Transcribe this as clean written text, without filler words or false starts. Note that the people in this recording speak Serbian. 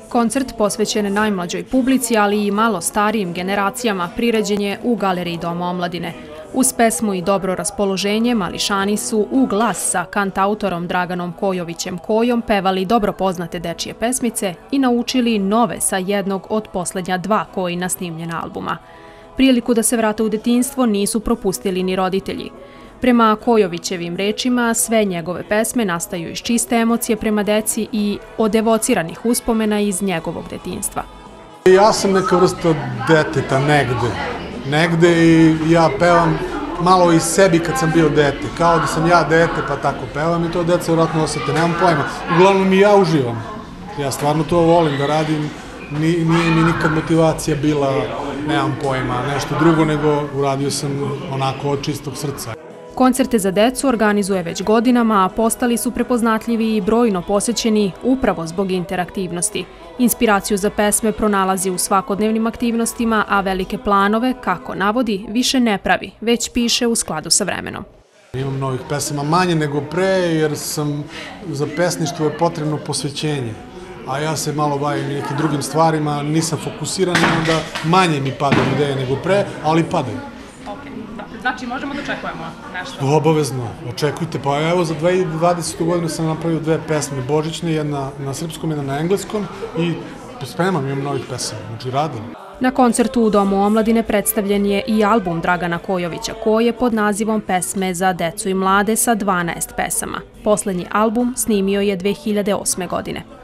Koncert posvećen najmlađoj publici, ali i malo starijim generacijama priređen je u Galeriji Doma omladine. Uz pesmu i dobro raspoloženje, mališani su u glas sa kantautorom Draganom Kojovićem Kojom pevali dobro poznate dečije pesmice i naučili nove sa jednog od posljednja dva Kojina snimljena albuma. Priliku da se vrate u detinjstvo nisu propustili ni roditelji. Prema Kojovićevim rečima, sve njegove pesme nastaju iz čiste emocije prema deci i od evociranih uspomena iz njegovog detinjstva. Ja sam neka vrsta deteta negde i ja pevam malo i sebi kad sam bio dete. Kao da sam ja dete pa tako pevam i to deca vjerojatno osjete, nemam pojma. Uglavnom i ja uživam. Ja stvarno to volim da radim. Nije mi nikad motivacija bila, nemam pojma, nešto drugo, nego uradio sam onako od čistog srca. Koncerte za decu organizuje već godinama, a postali su prepoznatljivi i brojno posećeni upravo zbog interaktivnosti. Inspiraciju za pesme pronalazi u svakodnevnim aktivnostima, a velike planove, kako navodi, više ne pravi, već piše u skladu sa vremenom. Imam novih pesama manje nego pre, jer za pesništvo je potrebno posvećenje. A ja se malo bavim nekim drugim stvarima, nisam fokusiran, onda manje mi padaju ideje nego pre, ali padaju. Znači, možemo da očekujemo nešto? Obavezno, očekujte. Pa evo, za 2020. godinu sam napravio dve pesme božićne, jedna na srpskom, jedna na engleskom i spremam, imam novih pesama, znači radim. Na koncertu u Domu omladine predstavljen je i album Dragana Kojovića Koje pod nazivom Pesme za decu i mlade sa 12 pesama. Poslednji album snimio je 2008. godine.